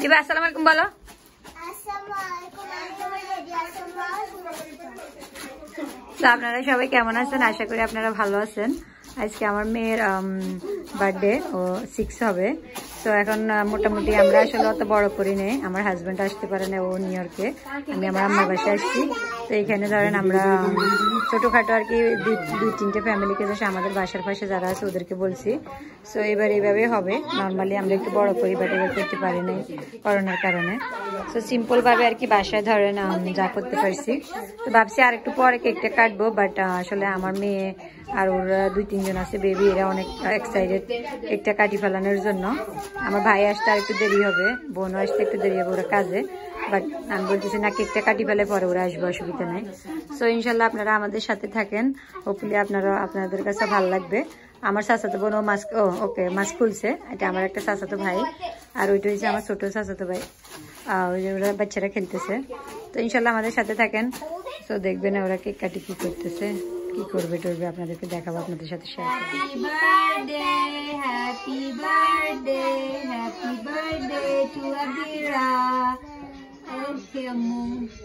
আবিবা আসসালামু আলাইকুম বলো। তো আপনারা সবাই কেমন আছেন? আশা করি আপনারা ভালো আছেন। আজকে আমার মেয়ের বার্থডে, ও 6 হবে। তো এখন মোটামুটি আমরা আসলে অত বড় করি নেই, আমার হাজব্যান্ড আসতে পারে না, ও নিউ ইয়র্কে, আমি আমার আম্মার বাসায় আসছি। তো এখানে ধরেন আমরা ছোটোখাটো আর কি 2-3টে ফ্যামিলিকে যাচ্ছে আমাদের বাসার পাশে যারা আছে ওদেরকে বলছি। সো এবার এইভাবে হবে। নর্মালি আমরা একটু বড় করি, বাট এবার করতে পারি নাই করোনার কারণে। সো সিম্পলভাবে আর কি বাসায় ধরেন যা করতে পারছি। তো ভাবছি আর একটু পরে কেকটা কাটবো, বাট আসলে আমার মেয়ে আর ওর 2-3 জন আছে বেবি, এরা অনেক এক্সাইটেড কেকটা কাটি ফেলানোর জন্য। আমার ভাই আসতে আর একটু দেরি হবে, বোনও আসতে একটু দেরি হবে ওরা কাজে, বাট আমি বলতেছি না কেকটা কাটি ফেলে পরে ওরা আসবে, অসুবিধা নাই। সো ইনশাল্লাহ আপনারা আমাদের সাথে থাকেন, হোপফুলি আপনাদের কাছে ভালো লাগবে। আমার চাচাতো বোন ওকে মাস্ক খুলছে, এটা আমার একটা চাচাতো ভাই, আর ওইটা হচ্ছে আমার ছোট চাচাতো ভাই। ওরা বাচ্চারা খেলতেছে। তো ইনশাল্লাহ আমাদের সাথে থাকেন। তো দেখবেন ওরা কেক কাটি কি করতেছে, কি করবে টরবে, আপনাদেরকে দেখাবো, আপনাদের সাথে শেয়ার করব। Happy birthday to Abira. Okay আম্মু।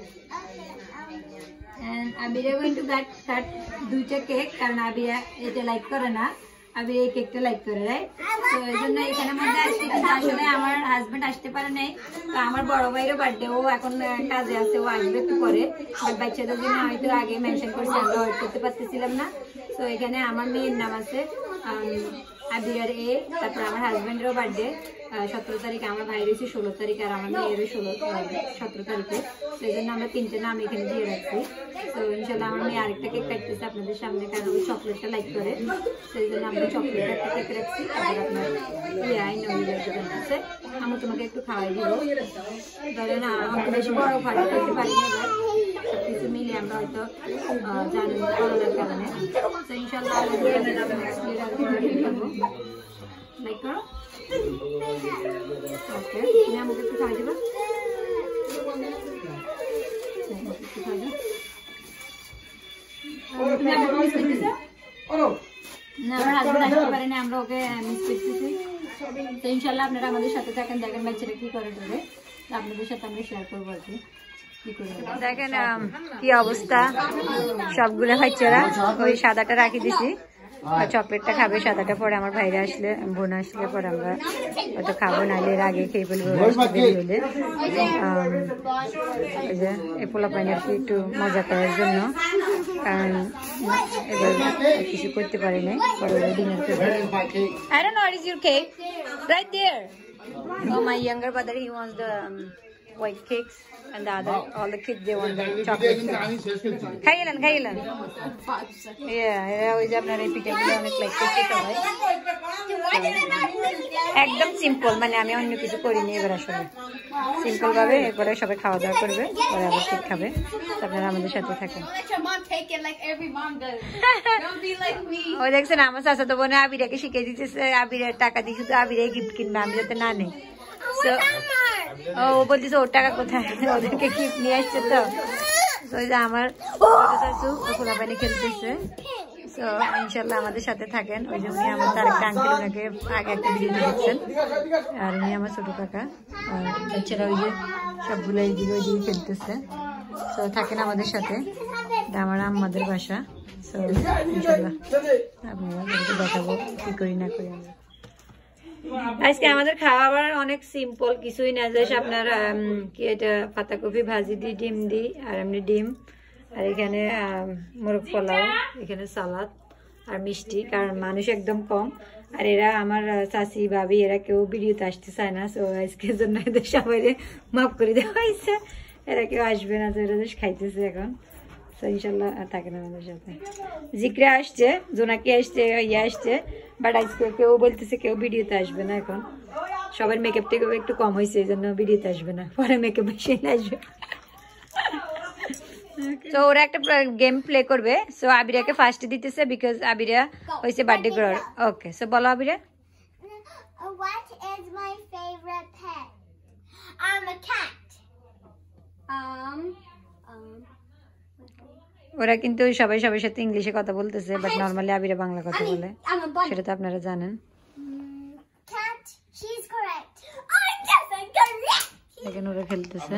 And Abira going to cut 2টা কেক, কারণ আবিরা এটা লাইক করে না, আবিরা এই কেকটা লাইক করে, রাইট? তো এই জন্য এখানে মধ্যে আসছে, কিন্তু আসলে আমার হাজবেন্ড আসতে পারে নাই। তো আমার বড় ভাইয়েরও বার্থডে, ও এখন কাজে আছে, ও আসবে একটু পরে। বাট বাচ্চাদের জন্য হয়তো আগে মেনশন করছি, আমরা ওয়েট করতে পারতেছিলাম না। তো এখানে আমার মেয়ের নাম আছে আবিরার এ, তারপর আমার হাজবেন্ডেরও বার্থডে 17 তারিখ, আমার ভাইয়ের হচ্ছে 16 তারিখ, আর আমার মেয়েরও 17 তারিখে। তো এই জন্য আমরা 3টে নাম এখানে দিয়ে রাখছি। তো ইনশাল্লাহ আমার মেয়ে আরেকটা কেক কাটতেছে আপনাদের সামনে, কারণ ওই চকলেটটা লাইক করে, সেই জন্য আমরা চকলেট একটা কেক রাখছি। তারপর আপনার জানতেছে আমি তোমাকে একটু খাওয়াই দিব, ধরেন আমাকে বেশি বড় খাওয়া করতে পারি না, এবার সবকিছু মিলে আমরা হয়তো জানি করোনার কারণে। তো ইনশাল্লাহ লাইক করো। ওকে, তুমি আমাকে একটু খাওয়াই দেবা? আমার হাজবেন্ড আসতে পারে না, আমরা ওকে মিস করতেছি। তো ইনশাল্লাহ আপনারা আমাদের সাথে থাকেন, দেখেন বাচ্চারা কি করে দেবে, আপনাদের সাথে আমরা শেয়ার করবো আর কি। দেখেন কি অবস্থা, সবগুলো বাচ্চারা ওই সাদাটা রাখি দিছি, আর চকলেটটা খাবে, সাদাটা পরে আমার ভাইরা আসলে, বোন আসলে পরে আমরা হয়তো খাবো, নাহলে এর আগে খেয়ে ফেলবো হলে। ওই যে এই পোলা পাইনের কি একটু মজা করার জন্য, কারণ এবার কিছু করতে পারি নাই, পরে ডিনার করবো। I don't know, what is your cake? Right there. Oh, my younger brother, he wants the white cakes, and the other, all the kids, they want the chocolate cakes. খাইলেন ওই যে আপনার এই পিঠাগুলো অনেক লাইক করছে সবাই, একদম সিম্পল, মানে আমি অন্য কিছু করিনি এবার, আসলে সিম্পল ভাবে। এরপরে সবাই খাওয়া দাওয়া করবে, পরে আবার কেক খাবে। আপনারা আমাদের সাথে থাকেন। ও দেখছেন আমার চাচাতো বোনে আবিরাকে শিখিয়ে দিতেছে, আবিরের টাকা দিয়ে শুধু আবিরাই গিফট কিনবে, আমি যাতে না নেই। ও বলতেছে ওর টাকা কোথায়, ওদেরকে গিফট নিয়ে আসছে। তো ওই যে আমার চাচু খোলা পানি খেলতেছে। তো ইনশাল্লাহ আমাদের সাথে থাকেন। ওই যে উনি আমার তার একটা আঙ্কেল, ওনাকে আগে একটা ভিডিও দেখছেন, আর উনি আমার ছোট কাকা, আর বাচ্চারা ওই যে সবগুলো এইদিকে ওইদিকে খেলতেছে। তো থাকেন আমাদের সাথে, এটা আমার আম্মাদের বাসা। তো ইনশাল্লাহ আপনারা দেখাবো কি করি না করি আমরা। আজকে আমাদের খাবার অনেক সিম্পল, কিছুই না, জাস্ট আপনার কি এটা পাতাকপি ভাজি দিই, ডিম দিই, আর এমনি ডিম, আর এখানে মোরগ পোলাও, এখানে সালাদ আর মিষ্টি, কারণ মানুষ একদম কম। আর এরা আমার চাচি ভাবি এরা কেউ ভিডিওতে আসতে চায় না, তো আজকের জন্য এদের সবাই মাফ করে দেওয়া হয়েছে, এরা কেউ আসবে না, তো এরা জাস্ট খাইতেছে এখন। তো ইনশাল্লাহ থাকেন আমাদের সাথে। জিকরা আসছে, জোনাকি আসছে, ইয়ে আসছে, বাট আজকে কেউ বলতেছে কেউ ভিডিওতে আসবে না, এখন সবার মেকআপ থেকে একটু কম হয়েছে, এই জন্য ভিডিওতে আসবে না, পরে মেকআপ বেশি আসবে। তো ওরা একটা গেম প্লে করবে। সো আবিরাকে ফার্স্টে দিতেছে, বিকজ আবিরা হয়েছে বার্থডে গার্ল। ওকে, সো বলো আবিরা। What is my favorite pet? I'm a cat. ওরা কিন্তু সবাই সবার সাথে ইংলিশে কথা বলতেছে, বাট নরমালি আবিরা বাংলা কথা বলে, সেটা তো আপনারা জানেন। Cat, she's correct. Oh, yes, I'm correct. দেখেন ওরা খেলতেছে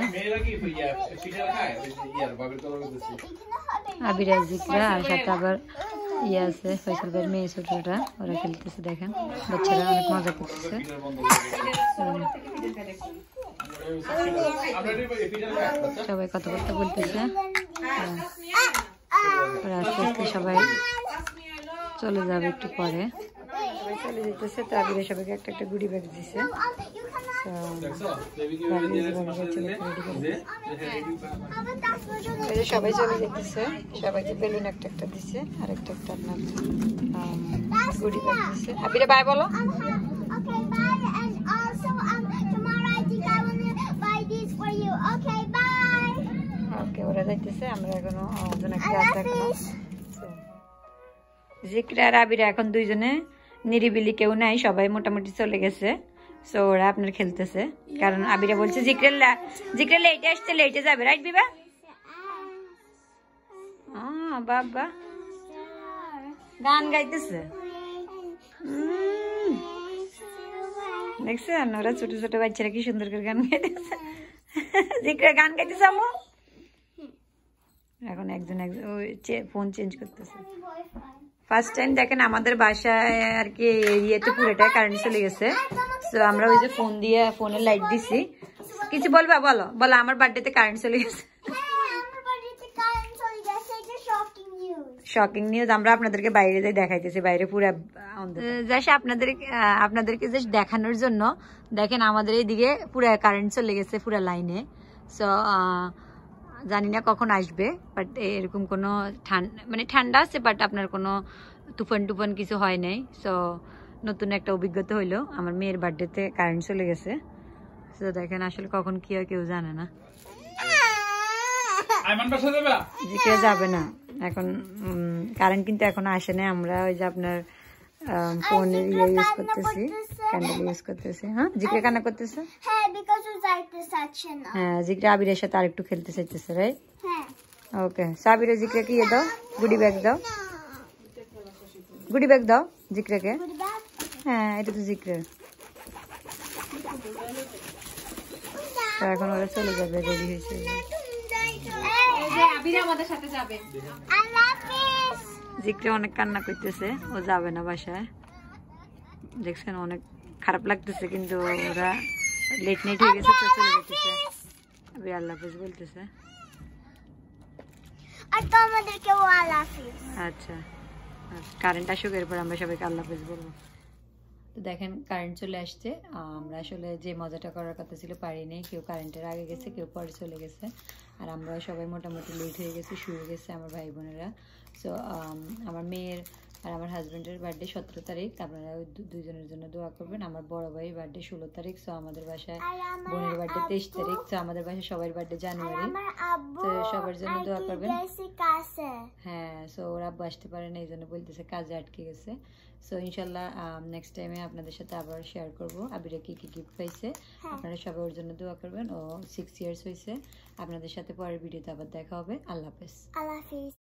আবিরা জিকরা আর সাথে আবার ইয়ে আছে ফয়সাল ভাইয়ের মেয়ে ছোটটা ওরা খেলতেছে দেখেন বাচ্চারা অনেক মজা করতেছে সবাই কথাবার্তা বলতেছে আস্তে আস্তে সবাই চলে যাবে একটু পরে সবাই চলে যেতেছে তো আবিরা সবাইকে একটা একটা গুডি ব্যাগ দিছে সবাই চলে যেতেছে সবাইকে বেলুন একটা একটা দিছে আর একটা একটা আপনার গুডি ব্যাগ দিছে আবিরা বাই বলো ওকে ওরা যাইতেছে আমরা এখনো দুজনে ক্লাস এখনো জিকরা আর আবিরা এখন দুইজনে নিরিবিলি কেউ নাই সবাই মোটামুটি চলে গেছে সো ওরা আপনার খেলতেছে কারণ আবিরা বলছে জিকরা লেটে আসছে লেটে যাবে রাইট বিবা বাবা গান গাইতেছে দেখছেন ওরা ছোট ছোট বাচ্চারা কি সুন্দর করে গান গাইতেছে জিকরা গান গাইতেছে আম্মু এখন একজন ফোন চেঞ্জ করতেছে ফার্স্ট টাইম দেখেন আমাদের বাসায় আর কি এরিয়াতে পুরোটাই কারেন্ট চলে গেছে তো আমরা ওই যে ফোন দিয়ে ফোনের লাইট দিছি কিছু বলবা বলো বলো আমার বার্থডেতে কারেন্ট চলে গেছে শকিং নিউজ আমরা আপনাদেরকে বাইরে যাই দেখাইতেছি বাইরে পুরো জাস্ট আপনাদেরকে জাস্ট দেখানোর জন্য দেখেন আমাদের এইদিকে পুরো কারেন্ট চলে গেছে পুরো লাইনে সো জানি না কখন আসবে বাট এরকম কোনো ঠান্ডা আছে বাট আপনার কোনো তুফান টুফান কিছু হয় নাই সো নতুন একটা অভিজ্ঞতা হইলো আমার মেয়ের বার্থডেতে কারেন্ট চলে গেছে সো দেখেন আসলে কখন কি হয় কেউ জানে না জিকে যাবে না এখন কারেন্ট কিন্তু এখন আসে না আমরা ওই যে আপনার ফোনের ইয়ে ইউজ করতেছি ক্যান্ডেল ইউজ করতেছি হ্যাঁ জিকরা কান্না করতেছে হ্যাঁ জিকরা আবিরের সাথে আরেকটু খেলতে চাইতেছে রাইট ওকে সাবিরা জিকরাকে ইয়ে দাও গুডি ব্যাগ দাও গুডি ব্যাগ দাও জিকরাকে হ্যাঁ এটা তো জিকরা এখন ওরা চলে যাবে রেডি হয়েছে জিকরা অনেক কান্না করতেছে ও যাবে না বাসায় দেখছেন অনেক খারাপ লাগতেছে কিন্তু ওরা লেট নাইট হয়ে গেছে তো চলে যেতেছে আবি আল্লাহ হাফেজ বলতেছে আচ্ছা কারেন্ট আসুক এরপর আমরা সবাইকে আল্লাহ হাফেজ বলবো তো দেখেন কারেন্ট চলে আসছে আমরা আসলে যে মজাটা করার কথা ছিল পারিনি কেউ কারেন্টের আগে গেছে কেউ পরে চলে গেছে আর আমরা সবাই মোটামুটি লেট হয়ে গেছে শুয়ে গেছে আমার ভাই বোনেরা সো আমার মেয়ের আর আমার হাজব্যান্ডের বার্থডে 17 তারিখ আপনারা দুজনের জন্য দোয়া করবেন আমার বড় ভাইয়ের বার্থডে 16 তারিখ সো আমাদের বাসায় বোনের বার্থডে 23 তারিখ সো আমাদের বাসায় সবার বার্থডে জানুয়ারি তো সবার জন্য দোয়া করবেন হ্যাঁ সো ওরা আব্বু আসতে পারে না এই জন্য বলতেছে কাজে আটকে গেছে সো ইনশাল্লাহ নেক্সট টাইমে আপনাদের সাথে আবার শেয়ার করবো আবিরা কি কি গিফট পাইছে আপনারা সবাই ওর জন্য দোয়া করবেন ও 6 ইয়ার্স হয়েছে আপনাদের সাথে পরের ভিডিওতে আবার দেখা হবে আল্লাহ হাফেজ